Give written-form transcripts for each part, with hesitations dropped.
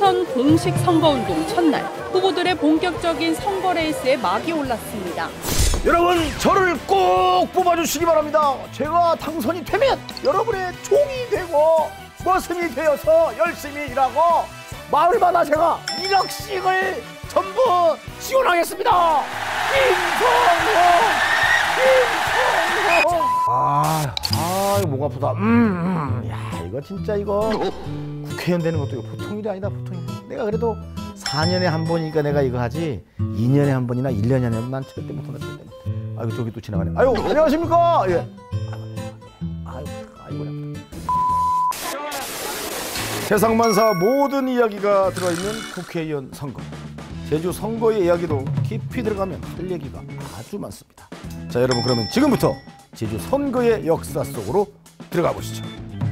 오선 공식 선거운동 첫날, 후보들의 본격적인 선거 레이스에 막이 올랐습니다. 여러분, 저를 꼭 뽑아주시기 바랍니다. 제가 당선이 되면 여러분의 종이 되고 머슴이 되어서 열심히 일하고 마을마다 제가 1억씩을 전부 지원하겠습니다. 이거 목 아프다. 야, 이거 진짜 이거 국회의원 되는 것도 이거 보통 일이 아니다, 보통 일. 내가 그래도 4년에 한 번이니까 내가 이거 하지 2년에 한 번이나 1년에 한 번 난 절대 못한다, 절대 못해. 아이고, 저기 또 지나가네. 아유, 안녕하십니까? 예. 아이고. 세상만사 모든 이야기가 들어있는 국회의원 선거. 제주 선거의 이야기도 깊이 들어가면 할 얘기가 아주 많습니다. 자, 여러분, 그러면 지금부터 제주 선거의 역사 속으로 들어가 보시죠.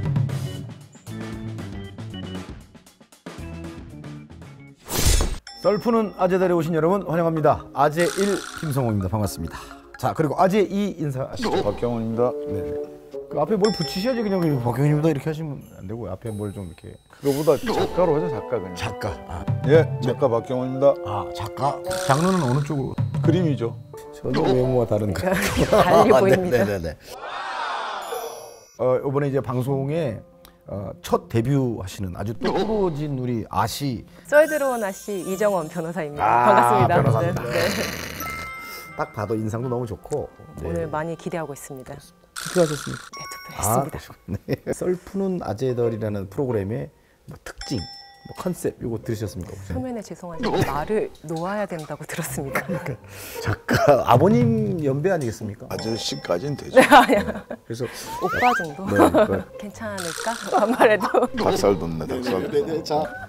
썰푸는 아재들에 오신 여러분 환영합니다. 아재 1 김성호입니다. 반갑습니다. 자, 그리고 아재 2 인사하시죠. 박경훈입니다. 네. 그 앞에 뭘 붙이셔야지. 그냥 박경훈입니다 이렇게 하시면 안 되고 앞에 뭘 좀 이렇게. 그거보다 작가로 하죠, 작가 그냥. 작가. 예, 작가 박경훈입니다. 아, 작가. 장르는 어느 쪽으로? 그림이죠. 전혀 외모와 다른가. 달리 보입니다. 네네네. 이번에 이제 방송에 첫 데뷔하시는 아주 똑부러진 우리 아씨. 썰 들어온 아씨 이정원 변호사입니다. 아, 반갑습니다. 변호사입니다. 네. 딱 봐도 인상도 너무 좋고. 네. 오늘 많이 기대하고 있습니다. 투표하셨습니까? 네, 투표했습니다. 네. 썰푸는 아재들이라는 프로그램의 뭐 특징, 뭐 컨셉 이거 들으셨습니까? 초면에 죄송한데 말을 놓아야 된다고 들었습니다. 작가 아버님 연배 아니겠습니까? 아저씨까지는 되죠. 그래서 오빠 정도? 네, 괜찮을까? 반말해도. 닭살 돋네, 닭살. 네네.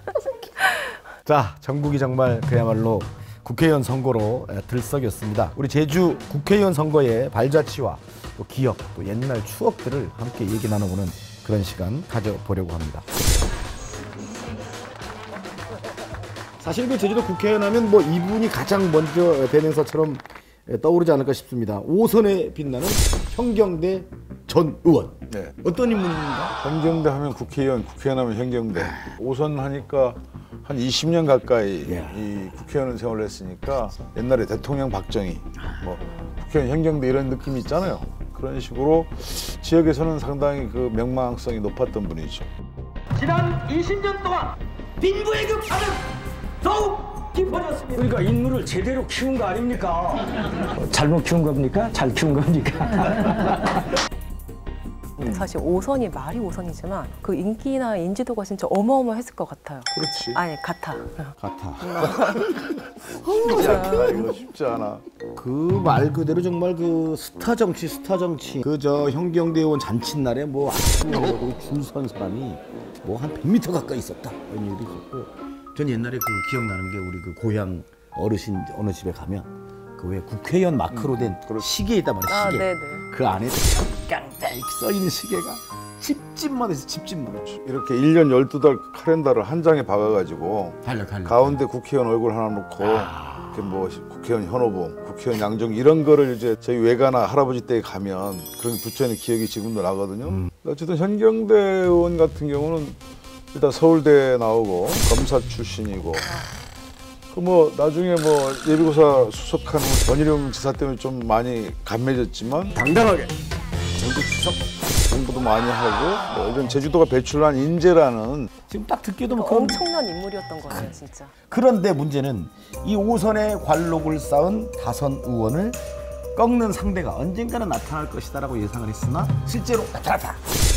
자, 전국이 정말 그야말로 국회의원 선거로 들썩였습니다. 우리 제주 국회의원 선거의 발자취와 또 기억, 또 옛날 추억들을 함께 얘기 나눠보는 그런 시간 가져보려고 합니다. 사실 그 제주도 국회의원 하면 뭐 이분이 가장 먼저 대명사처럼 떠오르지 않을까 싶습니다. 5선에 빛나는 현경대 전 의원. 네. 어떤 인물입니까? 현경대 하면 국회의원, 국회의원 하면 현경대. 5선 하니까 한 20년 가까이 이 국회의원 생활을 했으니까 옛날에 대통령 박정희, 뭐 국회의원 현경대 이런 느낌이 있잖아요. 그런 식으로 지역에서는 상당히 그 명망성이 높았던 분이죠. 지난 20년 동안 빈부의 격차는 더욱 깊어졌습니다. 그러니까 인물을 제대로 키운 거 아닙니까? 잘못 키운 겁니까? 잘 키운 겁니까? 사실 5선이 말이 5선이지만 그 인기나 인지도가 진짜 어마어마했을 것 같아요. 그렇지. 아니, 같아. 이거 쉽지 않아. 그 말 그대로 정말 그 스타 정치. 그 저 현경대 의원 잔칫날에 뭐 아침에 줄 선 사람이 뭐 한 100m 가까이 있었다 이런 얘기도 있었고. 전 옛날에 그 기억나는 게 우리 그 고향 어르신 어느 집에 가면 그 왜 국회의원 마크로 된 시계 있단 말이야. 시계. 네네. 그 안에 깡깡 이렇게 써 있는 시계가 집집마다 있어. 집집마다. 이렇게 1년 12달 카렌더를 한 장에 박아가지고 달려. 가운데 국회의원 얼굴 하나 놓고 이렇게 뭐 국회의원 현호봉, 국회의원 양정 이런 거를 이제 저희 외가나 할아버지 때 가면 그런 게 붙여있는 기억이 지금도 나거든요. 어쨌든 현경대 의원 같은 경우는 일단 서울대 나오고 검사 출신이고 그 뭐 나중에 뭐 예비고사 수석한 원희룡 지사 때문에 좀 많이 감매졌지만 당당하게 전국 수석 공부도 많이 하고 뭐 이런 제주도가 배출한 인재라는 지금 딱 듣기도 뭐 그런. 엄청난 인물이었던 거예요, 진짜. 그런데 문제는 이 5선의 관록을 쌓은 다선 의원을 꺾는 상대가 언젠가는 나타날 것이다라고 예상을 했으나 실제로 나타났다.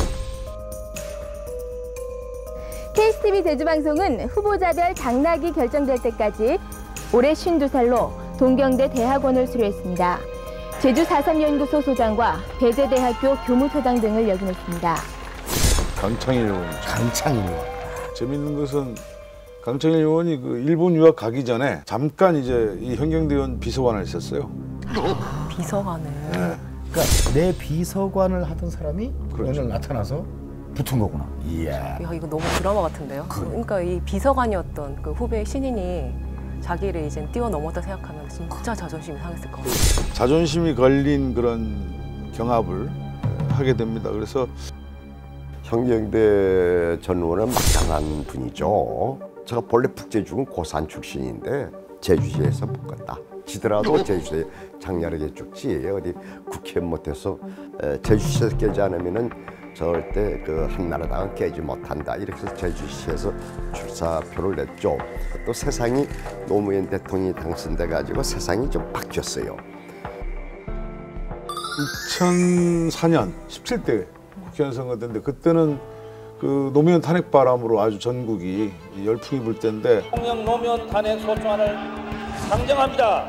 KSTV 제주방송은 후보자별 당락이 결정될 때까지 올해 52살로 동경대 대학원을 수료했습니다. 제주 4.3연구소 소장과 배재대학교 교무소장 등을 역임했습니다. 강창일 의원. 강창일 의원. 재밌는 것은 강창일 의원이 그 일본 유학 가기 전에 잠깐 이제 이 현경대 의원 비서관을 했었어요. 비서관을. 네. 그러니까 내 비서관을 하던 사람이 그렇죠. 오늘 나타나서 붙은 거구나. 이야. 야, 이거 너무 드라마 같은데요? 그러니까 이 비서관이었던 그 후배 신인이 자기를 이제 뛰어넘었다 생각하면 진짜 자존심이 상했을 것 같아요. 자존심이 걸린 그런 경합을 하게 됩니다. 그래서 현경대 전 의원은 막강한 분이죠. 제가 본래 북제주군 고산 출신인데 제주시에서 묶었다. 지더라도 제주시에 장렬하게 죽지 어디 국회의원 못해서 제주시에서 깨지 않으면은 절대 그 한나라당은 깨지 못한다. 이렇게 해서 제주시에서 출사표를 냈죠. 또 세상이 노무현 대통령이 당선돼 가지고 세상이 좀 바뀌었어요. 2004년 17대 국회의원 선거 때인데 그때는 그 노무현 탄핵 바람으로 아주 전국이 열풍이 불 때인데 대통령 노무현 탄핵 소추안을 상정합니다.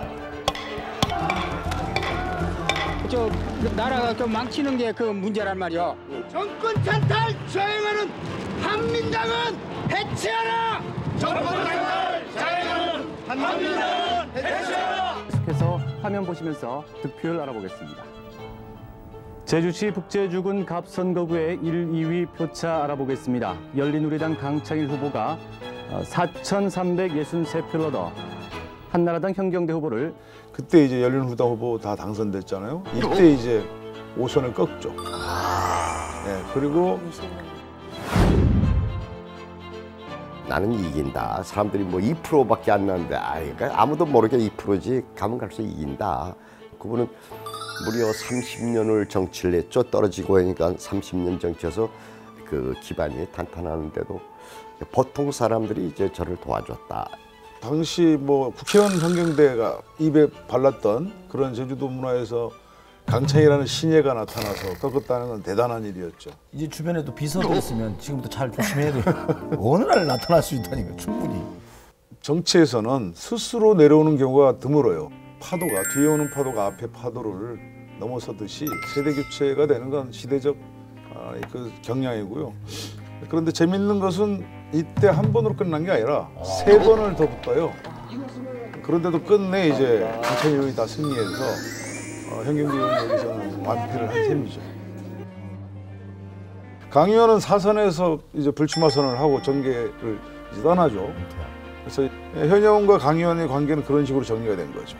저 나라가 좀 망치는 게 그 문제란 말이야. 정권 찬탈 자행하는 한민당은 해체하라! 정권 찬탈 자행하는 한민당은 해체하라! 계속해서 화면 보시면서 득표율 알아보겠습니다. 제주시 북제주군 갑선거구의 1, 2위 표차 알아보겠습니다. 열린우리당 강창일 후보가 4,363표를 얻어 한나라당 현경대 후보를 그때 이제 열린우리당 후보 다 당선됐잖아요. 이때 이제 5선을 꺾죠. 네, 그리고 나는 이긴다. 사람들이 뭐 2%밖에 안 나는데 그러니까 아무도 모르게 2%지 가면 갈수록 이긴다. 그분은 무려 30년을 정치를 했죠. 떨어지고 하니까 30년 정치에서 그 기반이 탄탄하는데도 보통 사람들이 이제 저를 도와줬다. 당시 뭐 국회의원 현경대가 입에 발랐던 그런 제주도 문화에서 강창이라는 신예가 나타나서 꺾었다는 건 대단한 일이었죠. 이제 주변에도 비서도 있으면 지금부터 잘 조심해야 돼요. 어느 날 나타날 수 있다니까 충분히. 정치에서는 스스로 내려오는 경우가 드물어요. 파도가 뒤에 오는 파도가 앞에 파도를 넘어서듯이 세대 교체가 되는 건 시대적 그 경향이고요. 그런데 재밌는 것은 이때 한 번으로 끝난 게 아니라 3번을 더 붙어요. 그런데도 끝내 이제 강창일 의원이 다 승리해서 현경대 의원 여기서는 완패를 한 셈이죠. 강 의원은 4선에서 이제 불출마 선언을 하고 정계를 이제 떠나죠. 그래서 현 의원과 강 의원의 관계는 그런 식으로 정리가 된 거죠.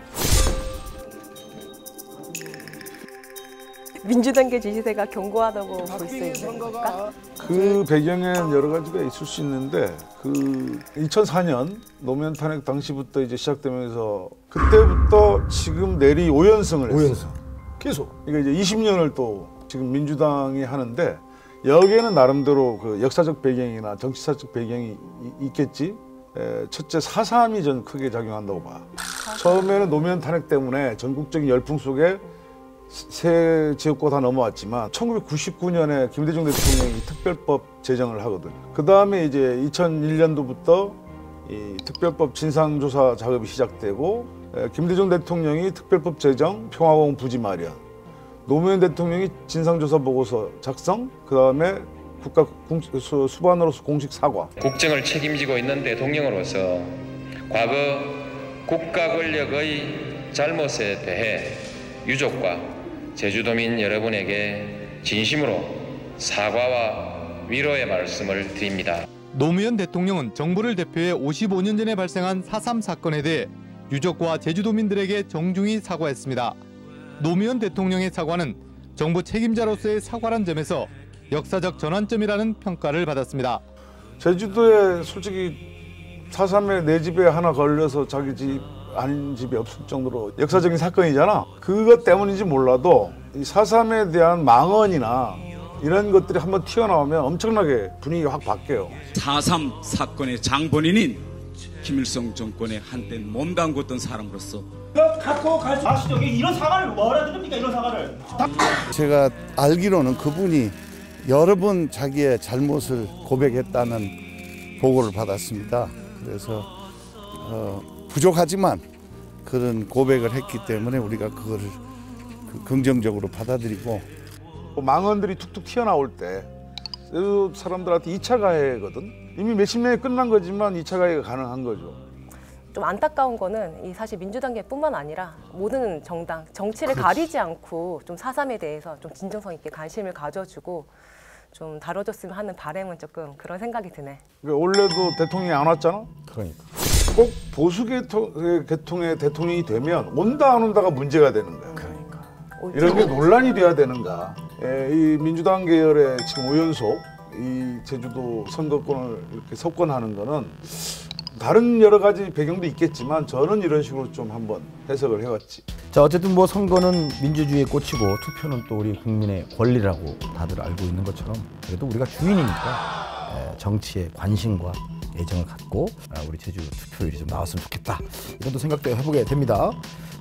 민주당계 지지세가 견고하다고 볼 수 있는 걸까? 그 배경에는 여러 가지가 있을 수 있는데 그 2004년 노무현 탄핵 당시부터 이제 시작되면서 그때부터 지금 내리 5연승을 했어요. 계속. 그러니까 이제 20년을 또 지금 민주당이 하는데 여기에는 나름대로 그 역사적 배경이나 정치사적 배경이 있겠지. 첫째 4.3이 전 크게 작용한다고 봐. 처음에는 노무현 탄핵 때문에 전국적인 열풍 속에 세 지역구 다 넘어왔지만 1999년에 김대중 대통령이 특별법 제정을 하거든. 그 다음에 이제 2001년도부터 이 특별법 진상조사 작업이 시작되고 김대중 대통령이 특별법 제정, 평화공 부지 마련, 노무현 대통령이 진상조사 보고서 작성, 그 다음에 국가 수반으로서 공식 사과. 국정을 책임지고 있는 대통령으로서 과거 국가 권력의 잘못에 대해 유족과 제주도민 여러분에게 진심으로 사과와 위로의 말씀을 드립니다. 노무현 대통령은 정부를 대표해 55년 전에 발생한 4.3 사건에 대해 유족과 제주도민들에게 정중히 사과했습니다. 노무현 대통령의 사과는 정부 책임자로서의 사과란 점에서 역사적 전환점이라는 평가를 받았습니다. 제주도에 솔직히 4.3에 내 집에 하나 걸려서 자기 집 아닌 집이 없을 정도로 역사적인 사건이잖아. 그것 때문인지 몰라도 이 4.3에 대한 망언이나 이런 것들이 한번 튀어나오면 엄청나게 분위기가 확 바뀌어요. 4.3 사건의 장본인인 김일성 정권에 한때 몸담궜던 사람으로서 갖고 가시죠. 이런 사과를 뭐라 드립니까? 이런 사과를. 제가 알기로는 그분이 여러 번 자기의 잘못을 고백했다는 보고를 받았습니다. 그래서 부족하지만 그런 고백을 했기 때문에 우리가 그거를 긍정적으로 받아들이고 망언들이 툭툭 튀어나올 때 사람들한테 2차 가해거든. 이미 몇십 년이 끝난 거지만 2차 가해가 가능한 거죠. 좀 안타까운 거는 이 사실 민주당계뿐만 아니라 모든 정당, 정치를 가리지 않고 좀 4.3에 대해서 좀 진정성 있게 관심을 가져주고 좀 다뤄줬으면 하는 바람은 조금 그런 생각이 드네. 그러니까 원래도 대통령이 안 왔잖아. 그러니까. 꼭 보수 계통의 대통령이 되면 온다 안 온다가 문제가 되는 거야. 그러니까. 이런 게 논란이 돼야 되는가. 이 민주당 계열의 지금 5연속 이 제주도 선거권을 이렇게 석권하는 거는 다른 여러 가지 배경도 있겠지만 저는 이런 식으로 좀 한번 해석을 해왔지. 자, 어쨌든 뭐 선거는 민주주의의 꽃이고 투표는 또 우리 국민의 권리라고 다들 알고 있는 것처럼 그래도 우리가 주인이니까 정치에 관심과 애정을 갖고 우리 제주 투표율이 좀 나왔으면 좋겠다. 이런 또 생각도 해보게 됩니다.